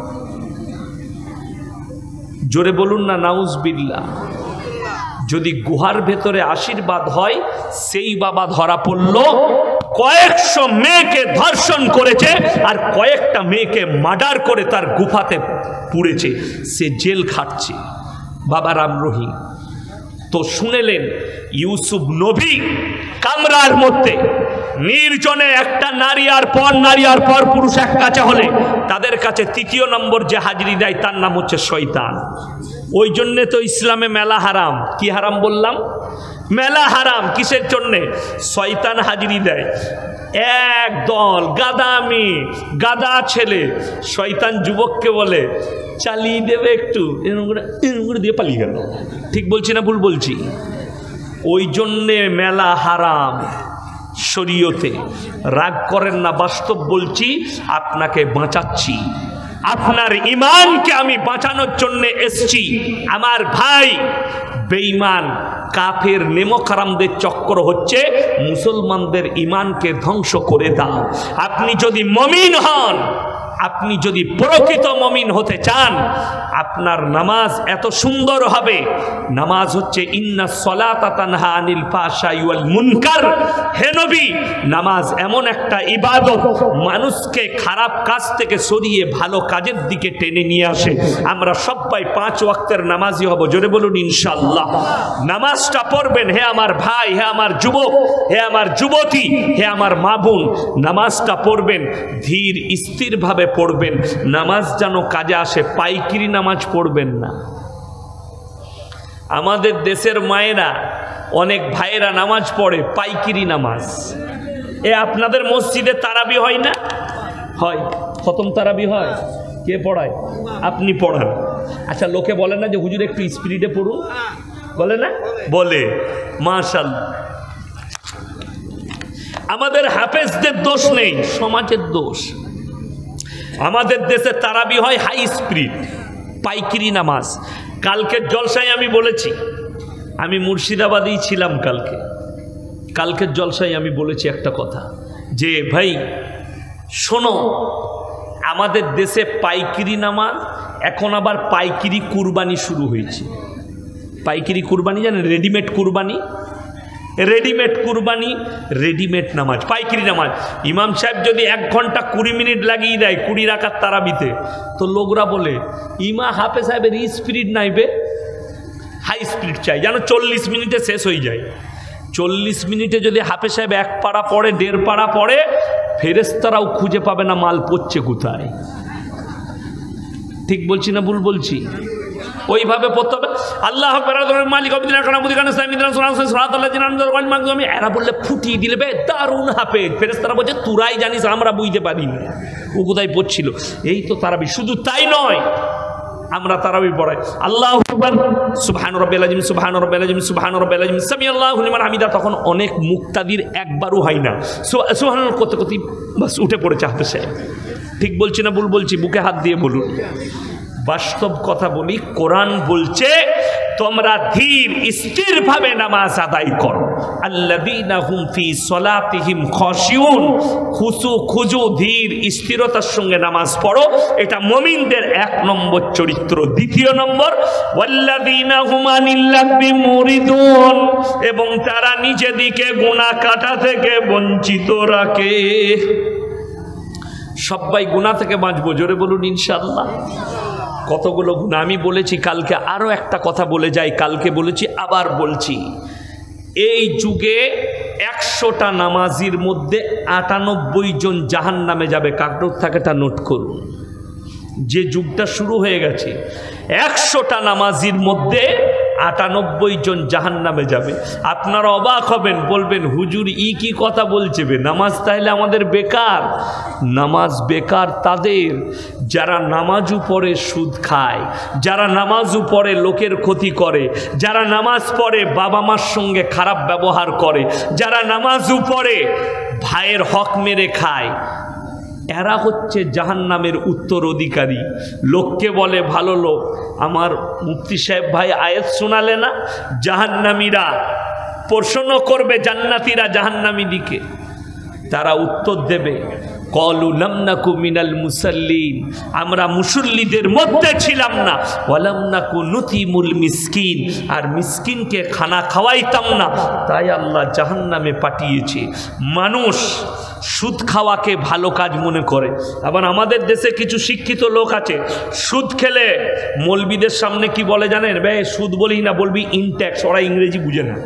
जोरे बोलून ना नाउजुबिल्लाह। যদি গুহার ভেতরে আশীর্বাদ হয়, সেই বাবা ধরা পড়ল কয়েকশো মেয়েকে ধর্ষণ করেছে আর কয়েকটা মেয়েকে মার্ডার করে তার গুফাতে পুড়েছে, সে জেল খাটছে। বাবা রাম রহিম তো শুনেলেন ইউসুফ নবী কামরার মধ্যে নির্জনে একটা নারী আর পর পুরুষ এক কাছে হলে তাদের কাছে তৃতীয় নম্বর যে হাজিরি দেয় তার নাম হচ্ছে শয়তান। ওই জন্যে তো ইসলামে মেলা হারাম। কি হারাম বললাম? মেলা হারাম। কিসের জন্যে? শয়তান হাজিরি দেয়। এক দল গাদা মেয়ে, গাদা ছেলে, শয়তান যুবককে বলে চালিয়ে দেবে একটু, এরকম করে দিয়ে পালিয়ে গেল। ঠিক বলছি না ভুল বলছি? ওই জন্যে মেলা হারাম শরীয়তে। রাগ করেন না, বাস্তব বলছি, আপনাকে বাঁচাচ্ছি। আপনার ঈমানকে আমি বাঁচানোর জন্য এসেছি। আমার ভাই বেঈমান কাফের নেমকারামদের চক্কর হচ্ছে মুসলমানদের ঈমানকে ধ্বংস করে দাও। আপনি যদি মুমিন হন, আপনি যদি প্রকৃত মুমিন হতে চান, আপনার নামাজ এত সুন্দর হবে। নামাজ হচ্ছে ইন্নাস সালাতা তানহা আনিল ফাহশাই ওয়াল মুনকার। হে নবী, নামাজ এমন একটা ইবাদত মানুষকে খারাপ কাজ থেকে সরিয়ে ভালো কাজের দিকে টেনে নিয়ে আসে। আমরা সবাই 5 ওয়াক্তের নামাজি হব, জোরে বলুন ইনশাআল্লাহ। নামাজটা পড়বেন হে আমার ভাই, হে আমার যুবক, হে আমার যুবতী, হে আমার মা বোন, নামাজটা পড়বেন ধীর স্থিরভাবে পড়বেন। নামাজ যেন কাজে আসে, পাইকিরি নামাজ পড়বেন না। আমাদের দেশের মায়েরা, অনেক ভাইয়েরা নামাজ পড়ে পাইকিরি নামাজ। আপনাদের মসজিদে তারাবি হয় না? হয়। খতম তারাবি হয়? কে পড়ায়? আপনি পড়ান। আচ্ছা, লোকে বলে না যে হুজুর একটু স্পিরিটে পড়ুন? বলে না? বলে। মাশাআল্লাহ। আমাদের হাফেজদের দোষ নেই, সমাজের দোষ। আমাদের দেশে তারাবি হয় হাই স্পিরিট, পাইকিরি নামাজ। কালকের জলসায় আমি বলেছি, আমি মুর্শিদাবাদেই ছিলাম কালকের জলসায় আমি বলেছি একটা কথা, যে ভাই শোনো, আমাদের দেশে পাইকিরি নামাজ, এখন আবার পাইকিরি কুরবানি শুরু হয়েছে। পাইকিরি কুরবানি জানেন? রেডিমেড কুরবানি, রেডিমেড নামাজ, পাইকিরি নামাজ। ইমাম সাহেব যদি 1 ঘন্টা 20 মিনিট লাগিয়ে দেয় 20 রাকাত তারাবিতে, তো লোকরা বলে ইমা হাফেজ সাহেবের স্পিরিট নাইবে, হাই স্পিরিট চাই, যেন 40 মিনিটে শেষ হয়ে যায়। 40 মিনিটে যদি হাফেজ সাহেব 1 পারা পড়ে, 1.5 পারা পড়ে, ফেরেশতারাও খুঁজে পাবে না মাল পড়ছে কোথায়। ঠিক বলছি না ভুল বলছি? ওইভাবে পড়তে হবে। আল্লাহ মালিক এরা বললে ফুটিয়ে দিলে বে দারুণ হাফেজ। ফেরেশতারা বলছে তোরাই জানিস, আমরা বুঝতে পারিনি ও কোথায় পড়ছিল। এই তো তারাবি। শুধু তাই নয়, আমরা তারাবি পড়াই আল্লাহু আকবার, সুবহান রাব্বিল আযীম, সুবহান রাব্বিল আযীম, সুবহান রাব্বিল আযীম, সামি আল্লাহু লিমান হামিদা। তখন অনেক মুক্তাদির একবারও হয় না, সুবহানাল্লাহ করতে করতে বাস উঠে পড়েছে হাফেজ সাহেব। ঠিক বলছি না ভুল বলছি? বুকে হাত দিয়ে বলুন। বাস্তব কথা বলি, কোরআন বলছে তোমরা ধীর স্থিরভাবে নামাজ আদায় করো। আল্লাযীনা হুম ফি সলাতিহিম খাশিউন, খুজু ধীর স্থিরতার সঙ্গে নামাজ পড়ো। এটা মুমিনদের 1 নম্বর চরিত্র। 2 নম্বর, ওয়াল্লাযীনা হুম আনিল লাগবি মুরিদুন, এবং তারা নিজেদিকে গুনাহ কাটা থেকে বঞ্চিত রাখে। সবাই গুনাহ থেকে বাঁচবো, জোরে বলুন ইনশাআল্লাহ। কতগুলো গুনাহ আমি বলেছি কালকে, আরও একটা কথা বলে যাই, কালকে বলেছি আবার বলছি। এই যুগে 100টা নামাজির মধ্যে 98 জন জাহান্নামে যাবে। কাকডোর থাকে তা নোট করুন। যে যুগটা শুরু হয়ে গেছে, 100টা নামাজির মধ্যে 98 জন জাহান্নামে যাবে। আপনারা অবাক হবেন, বলবেন হুজুর কি কথা বলছে বে, নামাজ তাহলে আমাদের বেকার? নামাজ বেকার তাদের যারা নামাজও পড়ে সুদ খায়, যারা নামাজও পড়ে লোকের ক্ষতি করে, যারা নামাজ পড়ে বাবা মার সঙ্গে খারাপ ব্যবহার করে, যারা নামাজও পড়ে ভাইয়ের হক মেরে খায়। এরা হচ্ছে জাহান্নামের উত্তরাধিকারী। লোককে বলে ভালো লোক, আমার মুফতি সাহেব ভাই আয়াত শোনালে না, জাহান্নামীরা প্রশ্ন করবে জান্নাতীরা জাহান্নামী দিকে, তারা উত্তর দেবে কলু লাম নাকু মিনাল মুসাল্লিন, আমরা মুসল্লিদের মধ্যে ছিলাম না, ওয়ালাম নাকু নুতিমুল মিসকিন, আর মিসকিনকে খানা খাওয়াইতাম না, তাই আল্লাহ জাহান্নামে পাঠিয়েছে। মানুষ সুদ খাওয়াকে ভালো কাজ মনে করে। আবার আমাদের দেশে কিছু শিক্ষিত লোক আছে, সুদ খেলে মৌলবীদের সামনে কি বলে জানেন? বে সুদ বলি না, বলবি ইনট্যাক্স। ওরা ইংরেজি বুঝে না,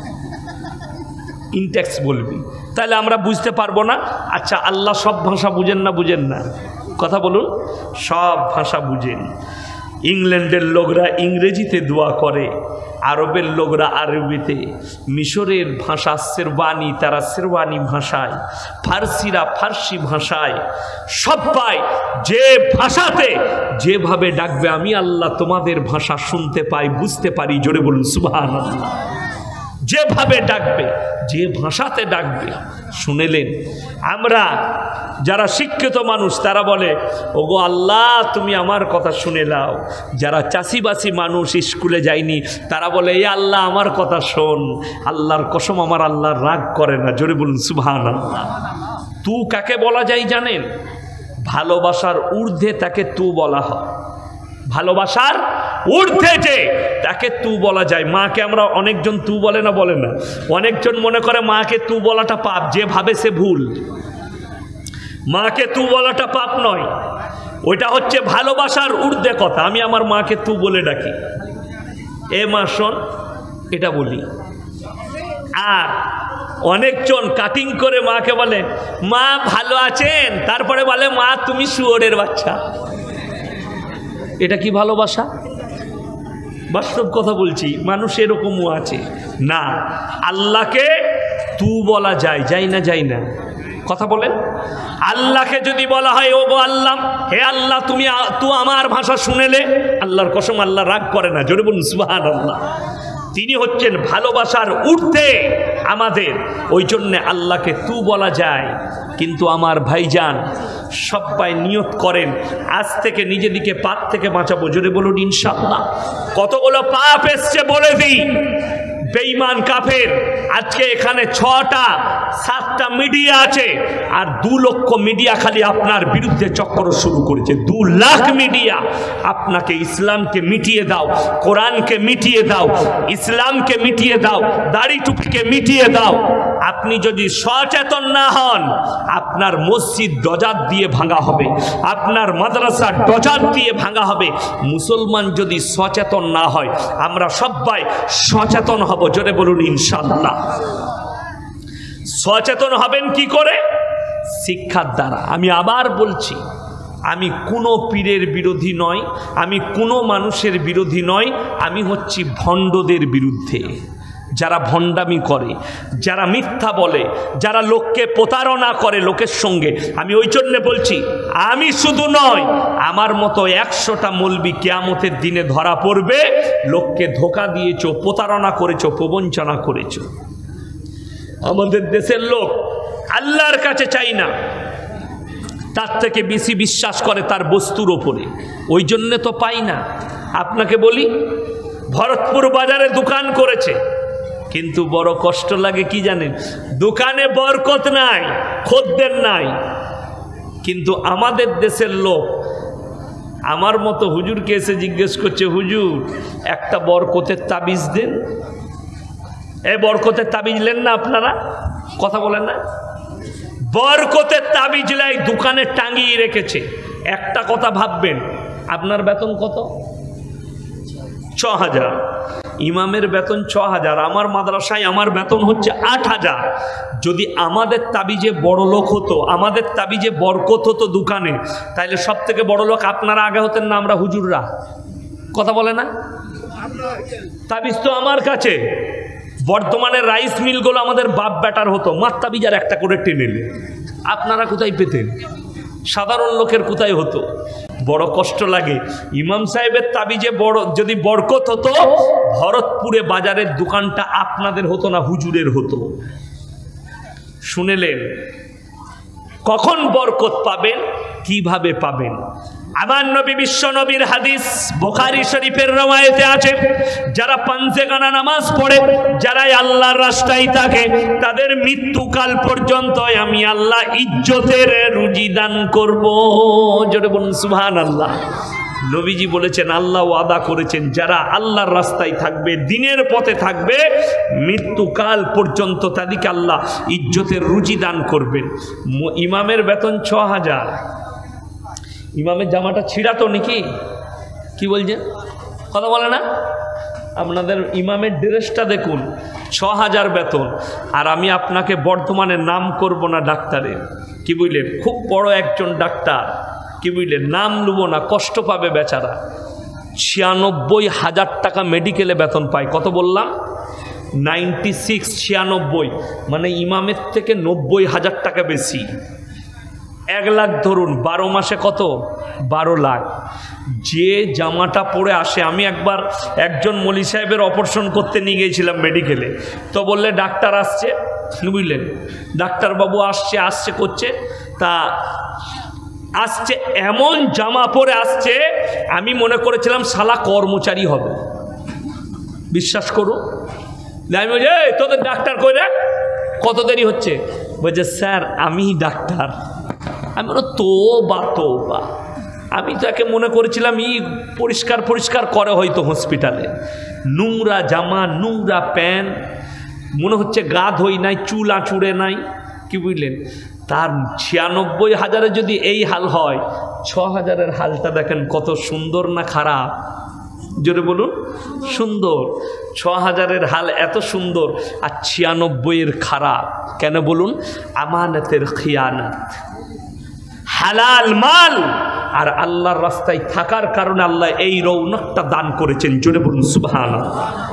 ইনট্যাক্স বলবি, তাহলে আমরা বুঝতে পারবো না। আচ্ছা, আল্লাহ সব ভাষা বুঝেন না? বুঝেন না? কথা বলুন। সব ভাষা বুঝেন। ইংল্যান্ডের লোকরা ইংরেজিতে দোয়া করে, আরবের লোকরা আরবিতে, মিশরের ভাষা শেরওয়ানি, তারা শেরওয়ানি ভাষায়, ফার্সিরা ফার্সি ভাষায়। সবাই যে ভাষাতে যেভাবে ডাকবে, আমি আল্লাহ তোমাদের ভাষা শুনতে পাই, বুঝতে পারি। জোরে বলুন সুবহানাল্লাহ। যেভাবে ডাকবে, যে ভাষাতে ডাকবে, শুনেলেন? আমরা যারা শিক্ষিত মানুষ তারা বলে, ওগো আল্লাহ তুমি আমার কথা শুনে নাও। যারা চাষিবাসী মানুষ, স্কুলে যায়নি, তারা বলে, এ আল্লাহ আমার কথা শোন। আল্লাহর কসম, আমার আল্লাহ রাগ করে না। জোরে বলুন সুবহানাল্লাহ। তু কাকে বলা যায় জানেন? ভালোবাসার ঊর্ধ্বে তাকে তু বলা হয়। ভালোবাসার ঊর্ধ্বে যে তাকে তু বলা যায়। মাকে আমরা অনেকজন তু বলে না, বলে না? অনেকজন মনে করে মাকে তু বলাটা পাপ, যে ভাবে সে ভুল। মাকে তু বলাটা পাপ নয়, ওইটা হচ্ছে ভালোবাসার ঊর্ধ্বে কথা। আমি আমার মাকে তু বলে ডাকি, এ মা শোন, এটা বলি। আর অনেকজন কাটিং করে মাকে বলে, মা ভালো আছেন, তারপরে বলে, মা তুমি শুয়োরের বাচ্চা। এটা কি ভালোবাসা? বাস্তব কথা বলছি, মানুষ এরকমও আছে। না, আল্লাহকে তু বলা যায়, যাই না? যাই না? কথা বলেন। আল্লাহকে যদি বলা হয়, ও গো আল্লাহ, হে আল্লাহ তুমি তু আমার ভাষা শুনেলে, আল্লাহর কসম আল্লাহ রাগ করে না। জোরে বলুন সুবহানাল্লাহ। তিনি হচ্ছেন ভালোবাসার ঊর্ধ্বে আমাদের, ওই জন্যে আল্লাহকে তু বলা যায়। কিন্তু আমার ভাইজান, সবাই নিয়ত করেন আজ থেকে নিজেদিকে পাপ থেকে বাঁচাবো। জোরে বলুন ইনশাআল্লাহ। কতগুলো পাপ এসছে বলে দিই। বেঈমান কাফের আজকে এখানে 6টা-7টা মিডিয়া আছে, আর 2 লক্ষ মিডিয়া খালি আপনার বিরুদ্ধে চক্র শুরু করেছে। 2 লাখ মিডিয়া আপনাকে ইসলামকে মিটিয়ে দাও, কোরআনকে মিটিয়ে দাও, ইসলামকে মিটিয়ে দাও, দাড়ি টুপিকে মিটিয়ে দাও। আপনি যদি সচেতন না হন, আপনার মসজিদ ডজার দিয়ে ভাঙা হবে, আপনার মাদ্রাসা ডজার দিয়ে ভাঙা হবে। মুসলমান যদি সচেতন না হয়, আমরা সবাই সচেতন হব। জোরে বলুন ইনশাআল্লাহ। সচেতন হবেন কি করে? শিক্ষার দ্বারা। আমি আবার বলছি, আমি কোনো পীরের বিরোধী নয়, আমি কোনো মানুষের বিরোধী নয়, আমি হচ্ছি ভণ্ডদের বিরুদ্ধে। যারা ভণ্ডামি করে, যারা মিথ্যা বলে, যারা লোককে প্রতারণা করে লোকের সঙ্গে, আমি ওই জন্যে বলছি, আমি শুধু নয়, আমার মতো 100টা মৌলবি কিয়ামতের দিনে ধরা পড়বে। লোককে ধোঁকা দিয়েছো, প্রতারণা করেছো, প্রবঞ্চনা করেছো। আমাদের দেশের লোক আল্লাহর কাছে চাই না, তার থেকে বেশি বিশ্বাস করে তার বস্তুর ওপরে। ওই জন্যে তো পাই না। আপনাকে বলি, ভরতপুর বাজারে দোকান করেছে, কিন্তু বড় কষ্ট লাগে কি জানেন? দোকানে বরকত নাই, খদ্দের নাই। কিন্তু আমাদের দেশের লোক আমার মতো হুজুরকে এসে জিজ্ঞেস করছে, হুজুর একটা বরকতের তাবিজ দেন। এই বরকতের তাবিজ নেন না আপনারা? কথা বলেন না? বরকতের তাবিজ লাই দোকানে টাঙিয়ে রেখেছে। একটা কথা ভাববেন, আপনার বেতন কত? 6000। ইমামের বেতন 6000। আমার মাদ্রাসায় আমার বেতন হচ্ছে 8000। যদি আমাদের তাবিজে বড় লোক হতো, আমাদের তাবিজে বরকত হতো দোকানে, তাহলে সব থেকে বড় লোক আপনারা আগে হতেন না আমরা হুজুররা? কথা বলে না? তাবিজ তো আমার কাছে। বর্তমানে রাইস মিলগুলো আমাদের বাপ বেটার হতো, মার তাবিজ আর একটা করে টেনে নিলে। আপনারা কোথায় পেতেন? সাধারণ লোকের কোথায় হতো? বড় কষ্ট লাগে। ইমাম সাহেবের তাবিজে বড় যদি বরকত হতো, ভরতপুরে বাজারের দোকানটা আপনাদের হতো না, হুজুরের হতো। শুনেলেন? কখন বরকত পাবেন, কিভাবে পাবেন? আমার নবী বিশ্ব নবীর হাদিস বুখারী শরীফের রওয়ায়েতে আছে, যারা পাঞ্জেগানা নামাজ পড়ে, যারা আল্লাহর রাস্তায় থাকে, তাদের মৃত্যুকাল পর্যন্ত আমি আল্লাহ ইজ্জতের রুজি দান করব। জোরে বলুন সুবহানাল্লাহ। নবীজি বলেছেন, আল্লাহ ওয়াদা করেছেন যারা আল্লাহর রাস্তায় থাকবে, দিনের পথে থাকবে, মৃত্যুকাল পর্যন্ত তাদেরকে আল্লাহ ইজ্জতের রুজি দান করবেন। ইমামের বেতন ৬,০০০। ইমামের জামাটা ছিঁড়া তো নাকি? কি বলছেন? কথা বলে না? আপনাদের ইমামের ড্রেসটা দেখুন, ৬,০০০ বেতন। আর আমি আপনাকে বর্তমানে নাম করব না ডাক্তারের, কি বুঝলেন, খুব বড় একজন ডাক্তার, কি বুঝলেন, নাম নেব না, কষ্ট পাবে বেচারা। ৯৬,০০০ টাকা মেডিকেলে বেতন পায়। কত বললাম? 96, 96, মানে ইমামের থেকে ৯০,০০০ টাকা বেশি। ১ লাখ ধরুন, 12 মাসে কত? 12 লাখ। যে জামাটা পরে আসে, আমি একবার একজন মলি সাহেবের অপারেশন করতে নিয়ে গিয়েছিলাম মেডিকেলে, তো বললে ডাক্তার আসছে, বুঝলেন, ডাক্তারবাবু আসছে করছে, তা আসছে এমন জামা পরে আসছে, আমি মনে করেছিলাম শালা কর্মচারী হবে, বিশ্বাস করুন। আমি বলছি, এই তোদের ডাক্তার কই রে, কত দেরি হচ্ছে? বলছে স্যার আমি ডাক্তার। আমি বলো তো বা আমি তো একে মনে করেছিলাম পরিষ্কার করে হয়তো হসপিটালে। নোংরা জামা, নোংরা প্যান্ট, মনে হচ্ছে গা ধোই নাই, চুল আঁচুড়ে নাই, কি বুঝলেন। তার ৯৬,০০০ যদি এই হাল হয়, ৬,০০০-এর হালটা দেখেন কত সুন্দর না খারাপ? জোরে বলুন, সুন্দর। ৬,০০০-এর হাল এত সুন্দর, আর ৯৬-এর খারাপ কেন বলুন? আমানতের খিয়ানত, হালাল মাল আর আল্লাহর রাস্তায় থাকার কারণে আল্লাহ এই রৌনকটা দান করেছেন। জোরে বলুন সুবহানাল্লাহ।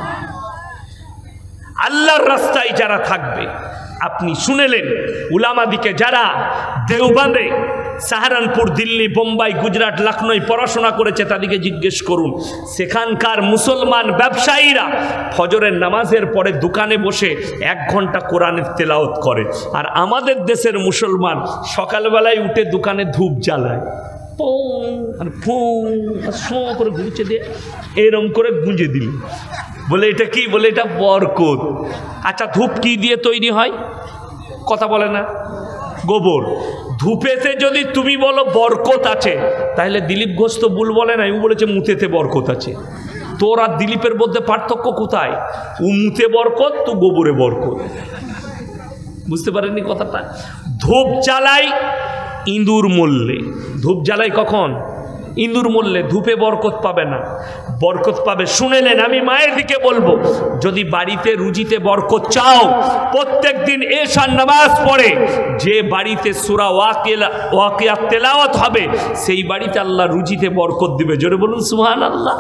আল্লাহর রাস্তায় যারা থাকবে, আপনি শুনেলেন উলামাদিকে যারা দেওবন্দে, সাহারানপুর, দিল্লি, বোম্বাই, গুজরাট, লখনৌ পড়াশোনা করেছে, তাদেরকে জিজ্ঞেস করুন, সেখানকার মুসলমান ব্যবসায়ীরা ফজরের নামাজের পরে দোকানে বসে 1 ঘন্টা কোরআনের তেলাওয়াত করে, আর আমাদের দেশের মুসলমান সকালবেলায় উঠে দোকানে ধূপ জ্বালায়, আর ফোঁ করে গুঁজে দিয়ে এরম করে গুঁজে দিল, বলে এটা কি? বলে এটা বরকত। আচ্ছা, ধূপ কি দিয়ে তৈরি হয়? কথা বলে না? গোবর। ধূপেতে যদি তুমি বলো বরকত আছে, তাহলে দিলীপ ঘোষ তো ভুল বলে না, ও বলেছে মুতেতে বরকত আছে। তোর আর দিলীপের মধ্যে পার্থক্য কোথায়? ও মুতে বরকত, তো গোবরে বরকত। বুঝতে পারেননি কথাটা? ধূপ জ্বালাই ইঁদুর মরলে। ধূপ জ্বালাই কখন? ইঁদুর মরলে। ধূপে বরকত পাবে না, বরকত পাবে। শুনেলেন, আমি মায়ের দিকে বলবো, যদি বাড়িতে রুজিতে বরকত চাও, প্রত্যেক দিন এশার নামাজ পড়ে যে বাড়িতে সূরা ওয়াকিয়া তেলাওয়াত হবে, সেই বাড়িতে আল্লাহ রুজিতে বরকত দিবে। জোরে বলুন সুবহানাল্লাহ।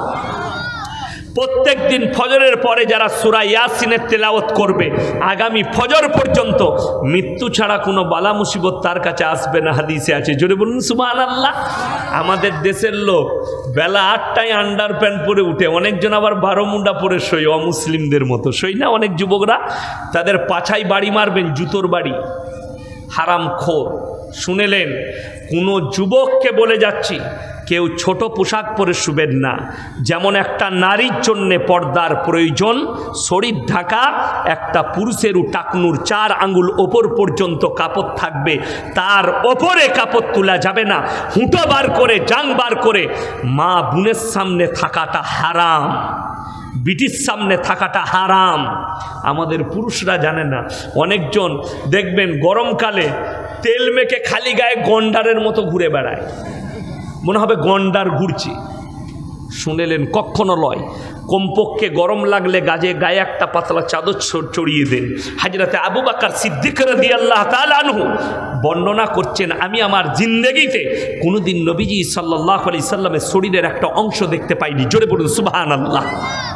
প্রত্যেক দিন ফজরের পরে যারা সূরা ইয়াসিনের তেলাওয়াত করবে, আগামী ফজর পর্যন্ত মৃত্যু ছাড়া কোনো বালা মুসিবত তার কাছে আসবে না, হাদিসে আছে। জোরে বলুন সুবহানাল্লাহ। আমাদের দেশের লোক বেলা 8টায় আন্ডার প্যান্ট পরে উঠে, অনেকজন আবার 12 মুন্ডা পরে শোয়, অমুসলিমদের মতো শোয় না অনেক যুবকরা, তাদের পাছায় বাড়ি মারবেন, জুতোর বাড়ি, হারামখোর। শুনেলেন, কোনো যুবককে বলে যাচ্ছি, কেউ ছোট পোশাক পরে শুবেন না। যেমন একটা নারীর জন্যে পর্দার প্রয়োজন, শরীর ঢাকা, একটা পুরুষেরও টাকনুর 4 আঙ্গুল ওপর পর্যন্ত কাপড় থাকবে, তার ওপরে কাপড় তোলা যাবে না। হুঁটো বার করে, জাং বার করে মা বোনের সামনে থাকাটা হারাম, ব্রিটিশ সামনে থাকাটা হারাম। আমাদের পুরুষরা জানে না। অনেকজন দেখবেন গরমকালে তেল মেখে খালি গায়ে গন্ডারের মতো ঘুরে বেড়ায়, মনে হবে গন্ডার ঘুরছে। শুনেলেন, কখনো লয়। কমপক্ষে গরম লাগলে গায়ে একটা পাতলা চাদর চড়িয়ে দেন। হযরতে আবু বকর সিদ্দিক রাদিয়াল্লাহু তাআলা আনহু বর্ণনা করছেন, আমি আমার জিন্দেগিতে কোনোদিন নবীজি সাল্লাল্লাহু আলাইহি সাল্লামের শরীরের একটা অংশ দেখতে পাইনি। জোরে বলুন সুবহানাল্লাহ।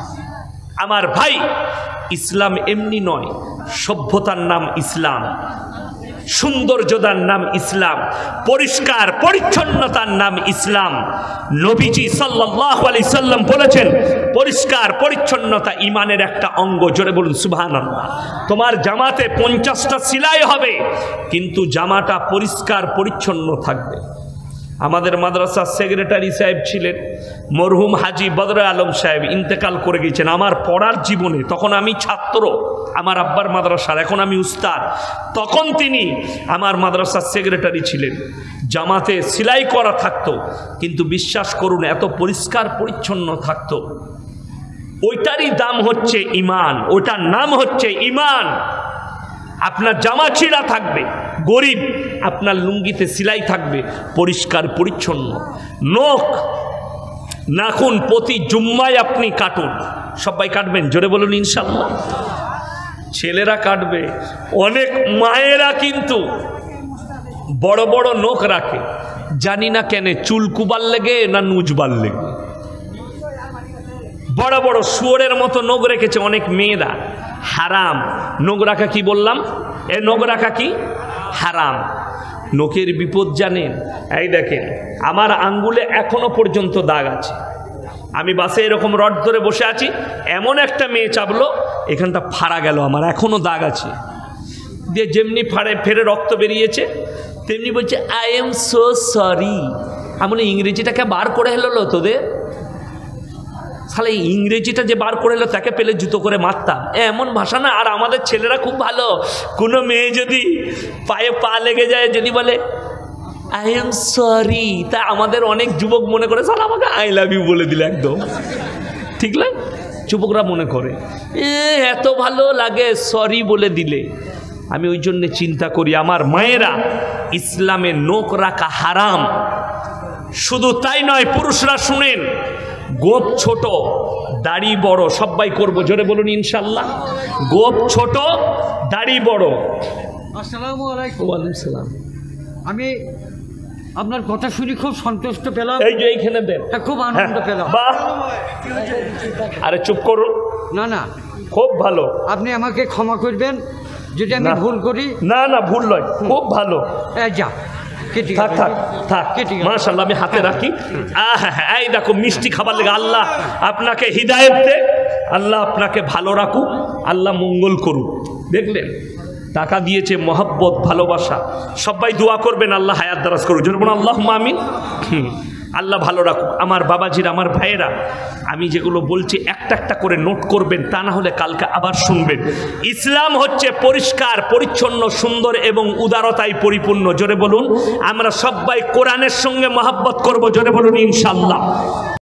আমার ভাই, ইসলাম এমনি নয়, সভ্যতার নাম ইসলাম, সৌন্দর্যতার নাম ইসলাম, পরিষ্কার পরিচ্ছন্নতার নাম ইসলাম। নবীজি সাল্লাল্লাহু আলাইহি সাল্লাম বলেছেন, পরিষ্কার পরিচ্ছন্নতা ঈমানের একটা অঙ্গ। জোরে বলুন সুবহানাল্লাহ। তোমার জামাতে 50টা সেলাই হবে, কিন্তু জামাটা পরিষ্কার পরিচ্ছন্ন থাকবে। আমাদের মাদ্রাসার সেক্রেটারি সাহেব ছিলেন মরহুম হাজি বদর আলম সাহেব, ইন্তেকাল করে গিয়েছেন আমার পড়ার জীবনে। তখন আমি ছাত্র আমার আব্বার মাদ্রাসার, এখন আমি উস্তাদ। তখন তিনি আমার মাদ্রাসার সেক্রেটারি ছিলেন। জামাতে সেলাই করা থাকতো, কিন্তু বিশ্বাস করুন এত পরিষ্কার পরিচ্ছন্ন থাকতো। ওইটারই দাম হচ্ছে ইমান, ওটার নাম হচ্ছে ইমান। আপনার জামা ছিঁড়া থাকবে, গরিব, আপনার লুঙ্গিতে সেলাই থাকবে, পরিষ্কার পরিচ্ছন্ন। নখ নাখুন প্রতি জুম্মায় আপনি কাটুন। সবাই কাটবেন? জোরে বলুন ইনশাল্লাহ। ছেলেরা কাটবে, অনেক মায়েরা কিন্তু বড় বড় নখ রাখে, জানি না কেন, চুল কুবার লেগে না নুজবার লেগে। বড় বড় শুয়োরের মতো নখ রেখেছে অনেক মেয়েরা, হারাম। নখ রাখা কি বললাম? এ নখ রাখা কি হারাম। নখের বিপদ জানেন? এই দেখেন আমার আঙ্গুলে এখনো পর্যন্ত দাগ আছে। আমি বাসে এরকম রড ধরে বসে আছি, এমন একটা মেয়ে চাপলো, এখানটা ফাড়া গেল, আমার এখনো দাগ আছে। দিয়ে যেমনি ফেরে রক্ত বেরিয়েছে তেমনি বলছে আই এম সো সরি। আমি ইংরেজিটাকে বার করে হেলো তোদের, তাহলে ইংরেজিটা যে বার করে এলো তাকে পেলে জুতো করে মারতাম, এমন ভাষা না। আর আমাদের ছেলেরা খুব ভালো, কোনো মেয়ে যদি পায়ে পা লেগে যায়, যদি বলে আই এম সরি, তা আমাদের অনেক যুবক মনে করে সালা আমাকে আই লাভ ইউ বলে দিলে একদম, ঠিক না? যুবকরা মনে করে এত ভালো লাগে সরি বলে দিলে। আমি ওই জন্যে চিন্তা করি আমার মায়েরা, ইসলামে নখ রাখা হারাম। শুধু তাই নয়, পুরুষরা শুনেন, গোপ ছোট দাড়ি বড় সবাই করবো, জোরে বলুন ইনশাল্লাহ। গোপ ছোট দাড়ি বড়।
আসসালামু আলাইকুম।
ওয়ালাইকুম সালাম।
আমি আপনার কথা শুনে খুব সন্তুষ্ট পেলাম।
এই যে এইখানে দেন,
খুব আনন্দ পেলাম।
বাহ, আরে চুপ করুন।
না না,
খুব ভালো।
আপনি আমাকে ক্ষমা করবেন যদি আমি ভুল করি।
না না, ভুল নয়, খুব ভালো।
যা
থাক থাক থাক, মাশাআল্লাহ, আমি হাতে রাখি। এই দেখো মিষ্টি খাবার লেগে, আল্লাহ আপনাকে হিদায়েত দে, আল্লাহ আপনাকে ভালো রাখুক, আল্লাহ মঙ্গল করুক। দেখলেন, টাকা দিয়েছে, মহব্বত, ভালোবাসা। সবাই দোয়া করবেন আল্লাহ হায়াত দারাজ করুক, জোরে বলুন আল্লাহুম্মা আমিন। আল্লাহ ভালো রাখুক। আমার বাবাজির, আমার ভাইয়েরা, আমি যেগুলো বলছি একটা একটা করে নোট করবেন, তা না হলে কালকে আবার শুনবেন। ইসলাম হচ্ছে পরিষ্কার পরিচ্ছন্ন, সুন্দর এবং উদারতায় পরিপূর্ণ। জোরে বলুন আমরা সবাই কোরআনের সঙ্গে মহব্বত করব, জোরে বলুন ইনশাআল্লাহ।